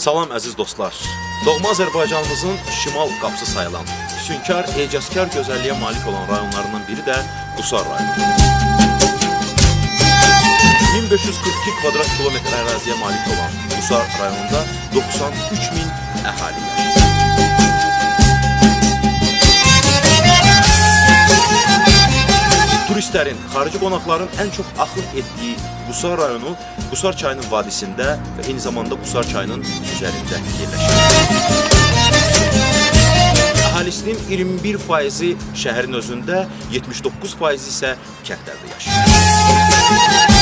Salam əziz dostlar. Doğma Azərbaycanımızın şimal qapısı sayılan, füsunkar, ecazkar gözəlliyə malik olan rayonlarından biri də Qusar rayonu. 1542 kvadrat kilometr əraziyə malik olan Qusar rayonunda 93 min əhali yaşayır. Turistlərin, xarici qonaqların ən çox axın etdiyi Qusar rayonu Qusar çayının vadisində və eyni zamanda Qusar çayının üzərində yerləşir. Əhalisinin 21% şəhərin özündə, 79% isə kəndlərdə yaşayır.